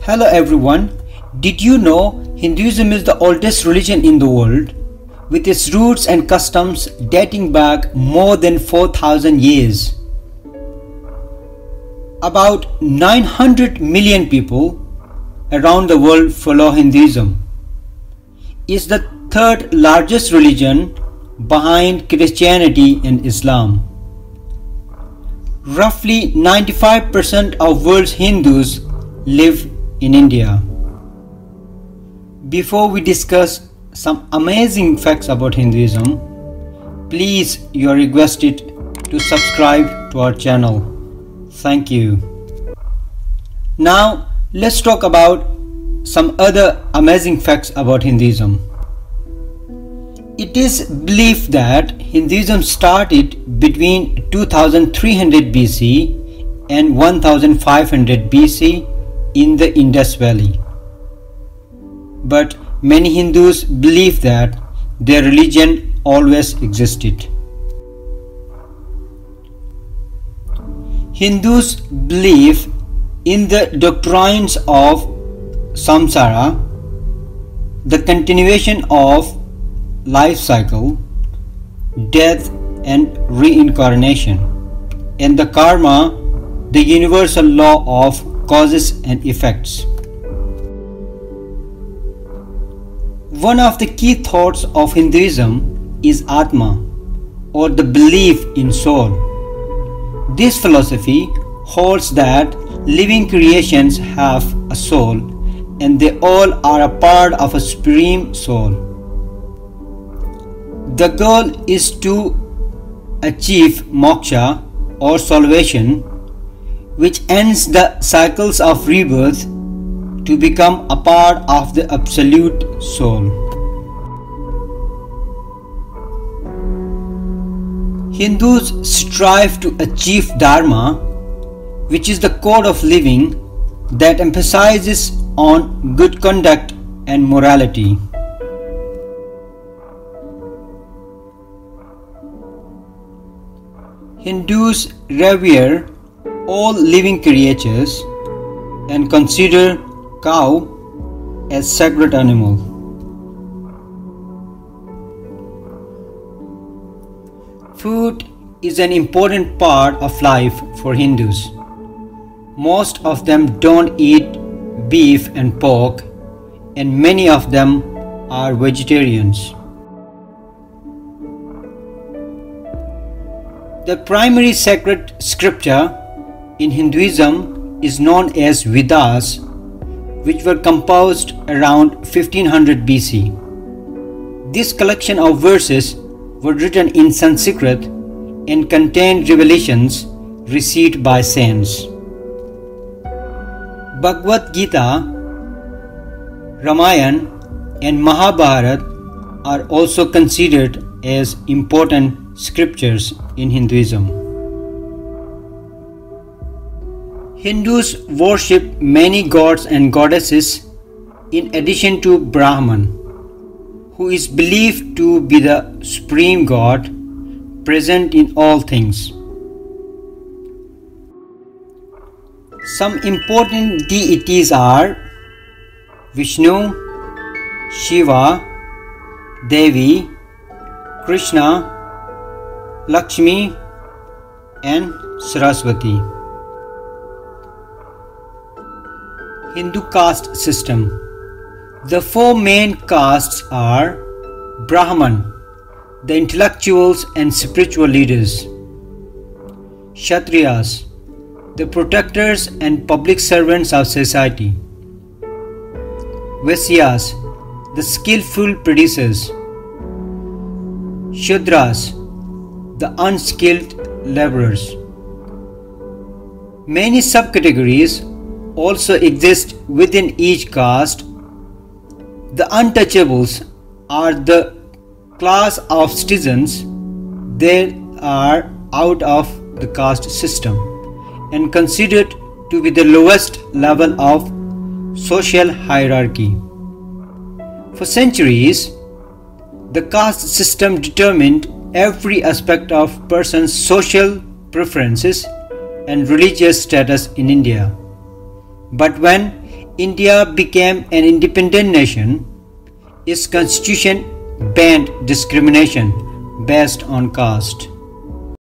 Hello everyone. Did you know Hinduism is the oldest religion in the world, with its roots and customs dating back more than 4,000 years? About 900 million people around the world follow Hinduism. It's the third largest religion behind Christianity and Islam. Roughly 95% of world's Hindus live in India. Before we discuss some amazing facts about Hinduism, please you are requested to subscribe to our channel. Thank you. Now let's talk about some other amazing facts about Hinduism. It is believed that Hinduism started between 2300 BC and 1500 BC in the Indus Valley. But many Hindus believe that their religion always existed. Hindus believe in the doctrines of samsara, the continuation of life cycle, death and reincarnation, and the karma, the universal law of causes and effects. One of the key thoughts of Hinduism is Atma, or the belief in soul. This philosophy holds that living creations have a soul and they all are a part of a supreme soul. The goal is to achieve moksha or salvation, which ends the cycles of rebirth to become a part of the absolute soul. Hindus strive to achieve dharma, which is the code of living that emphasizes on good conduct and morality. Hindus revere all living creatures and consider cow as sacred animal. Food is an important part of life for Hindus. Most of them don't eat beef and pork, and many of them are vegetarians. The primary sacred scripture in Hinduism is known as Vedas, which were composed around 1500 BC. This collection of verses were written in Sanskrit and contained revelations received by saints. Bhagavad Gita, Ramayana and Mahabharata are also considered as important scriptures in Hinduism. Hindus worship many gods and goddesses in addition to Brahman, who is believed to be the supreme god present in all things. Some important deities are Vishnu, Shiva, Devi, Krishna, Lakshmi and Saraswati. Hindu caste system. The four main castes are Brahman, the intellectuals and spiritual leaders; Kshatriyas, the protectors and public servants of society; Vaisyas, the skillful producers; Shudras, the unskilled laborers. Many subcategories also exist within each caste. The untouchables are the class of citizens that are out of the caste system and considered to be the lowest level of social hierarchy. For centuries, the caste system determined every aspect of person's social preferences and religious status in India. But when India became an independent nation, its constitution banned discrimination based on caste.